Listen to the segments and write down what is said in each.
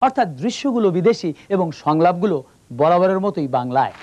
অর্থাৎ দৃশ্যগুলো বিদেশি এবং সংলাপগুলো বরাবরের মতোই বাংলায়।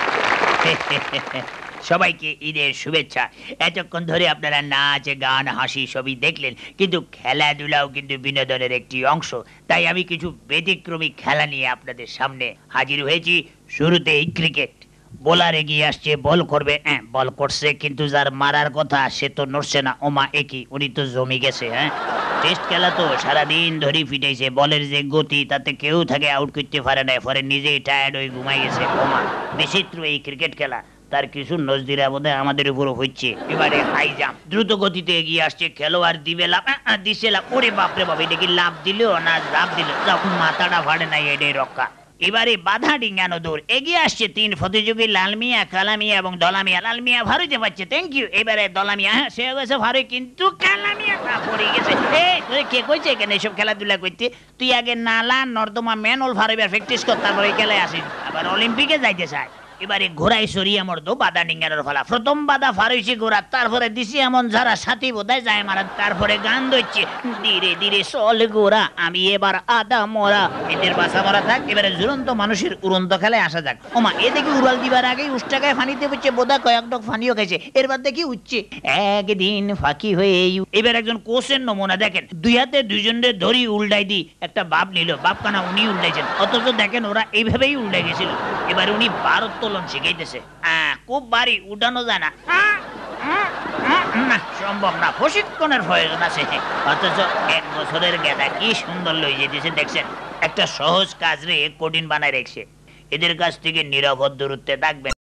সবাইকে ঈদের শুভেচ্ছা। এতক্ষণ ধরে আপনারা নাচ, গান, হাসি সবই দেখলেন, কিন্তু খেলাধুলাও কিন্তু বিনোদনের একটি অংশ। তাই আমি কিছু ব্যতিক্রমী খেলা নিয়ে আপনাদের সামনে হাজির হয়েছি। শুরুতেই ক্রিকেট। বোলার এগিয়ে আসছে, বল করবে, বল করছে, কিন্তু যার মারার কথা সে তো নড়ছে না। ওমা একই, উনি তো জমি গেছে। টেস্ট খেলা তো সারাদিন ধরে ফিটাইছে, বলের যে গতি তাতে কেউ থাকে আউট করতে পারে না, পরে নিজেই টায়ার্ড হয়ে ঘুমাই গেছে। ওমা বিচিত্র এই ক্রিকেট খেলা, তার কিছু নজদিরা বোধহয় আমাদের উপর হচ্ছে। এবারে হাই জাম্প, দ্রুত গতিতে এগিয়ে আসছে খেলোয়াড়, দিবে লাভ, দিছে লাভ। ওরে বাপরে বাপ, এটা কি লাভ দিলেও না লাভ দিল, মাথাটা ফাটে নাই, এটাই রক্ষা। এবারে বাধা ডিঙ্গানো দৌড়, এগিয়ে আসছে 3 প্রতিযোগী, লালমিয়া, কালামিয়া এবং দলামিয়া। লালমিয়া ভারতে পাচ্ছে, থ্যাংক ইউ। এবারে দলামিয়া, সে গেছে ভারে, কিন্তু কালামিয়া পড়ে গেছে। কে কইছে এখানে এসব খেলাধুলা করতে? তুই আগে নালা নর্দমা ম্যানহোল ভারবার প্র্যাকটিস কর, তারপরে এই খেলায় আসিস। আবার অলিম্পিকে যাইতে চায়। এবারে ঘোড়ায় সরিয়ে মরতো বাধা ডিঙ্গানোর ফলা। প্রথম বাধা ফারইছি ঘোড়া, তারপরে দিছি এমন যারা সাথী বোধহয় যায় মারা, তারপরে গান ধরছে, ধীরে ধীরে চল গোড়া, আমি এবার আদা মরা। এদের বাসা মরা থাক, এবারে ঝুলন্ত মানুষের উড়ন্ত খেলায় আসা যাক। ওমা এ দেখি উড়াল দিবার আগেই উষ্টাকায় ফানিতে পড়ছে, বোধহয় কয়েক ডক ফানিও খাইছে। এরবার দেখি উঠছে একদিন ফাঁকি হয়ে। এবার একজন কোচের নমুনা দেখেন, 2 হাতে 2 জনের ধরি উল্টাই দি একটা বাপ নিল, বাপ কানা উনি উল্টাইছেন, অথচ দেখেন ওরা এইভাবেই উল্টাই গেছিল। এবার উনি ভারোত্তোলন শিখাইতেছে। খুব ভারী, উঠানো যায় না, সম্ভব না, প্রশিক্ষণের প্রয়োজন আছে। অথচ 1 বছরের গেদা কি সুন্দর লই যেতেছে দেখছেন। একটা সহজ কাজ রে কঠিন বানায় রেখেছে। এদের কাছ থেকে নিরাপদ দূরত্বে থাকবেন।